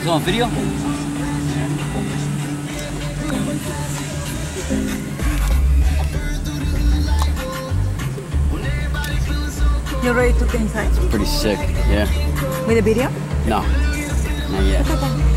It's on video? You're ready to go inside? Pretty sick, yeah. With a video? No, not yet. Okay.